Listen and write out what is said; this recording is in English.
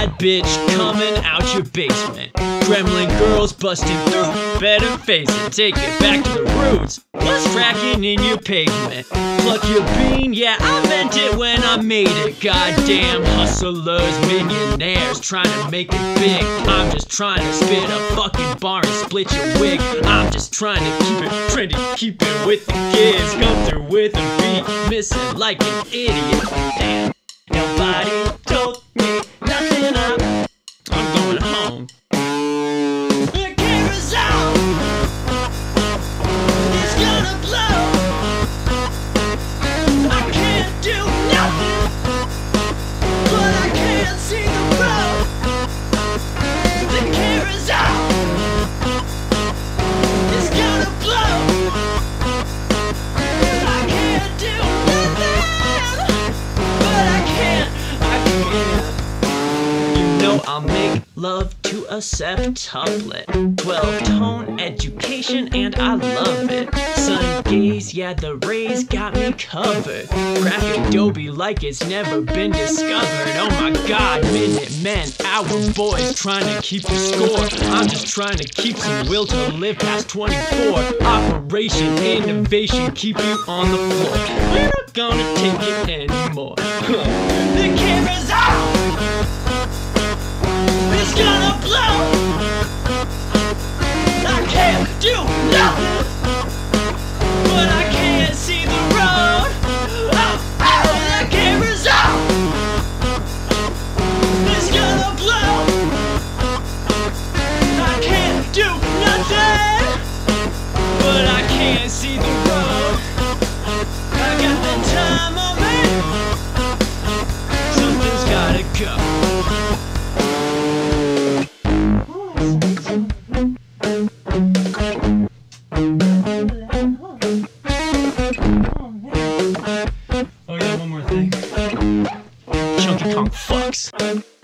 bad bitch coming out your basement. Gremlin girls busting through, better face it, take it back to the roots. What's cracking in your pavement? Pluck your bean, yeah, I meant it when I made it. Goddamn hustlers, millionaires, trying to make it big. I'm just trying to spit a fucking bar and split your wig. I'm just trying to keep it trendy, keep it with the kids. Come through with a beat, missing like an idiot. Damn, nobody told me nothing up. I'm going home. The carousel is gonna blow. I can't do nothing, but I can't see the road. The carousel is gonna blow. I can't do nothing, but I can't. You know I'll make love to a septuplet, 12-tone education, and I love it. Sun gaze, yeah, the rays got me covered. Crack Adobe like it's never been discovered. Oh my god, Minutemen, our boys trying to keep the score. I'm just trying to keep some will to live past 24. Operation Innovation, keep you on the floor. We're not gonna take it anymore. The camera's out. It's gonna blow. I can't do nothing, but I can't see the road. The camera's out. It's gonna blow. I can't do nothing, but I can't see the road. I got the time on me. Something's gotta go. Oh yeah, one more thing. Chunky Kong fucks.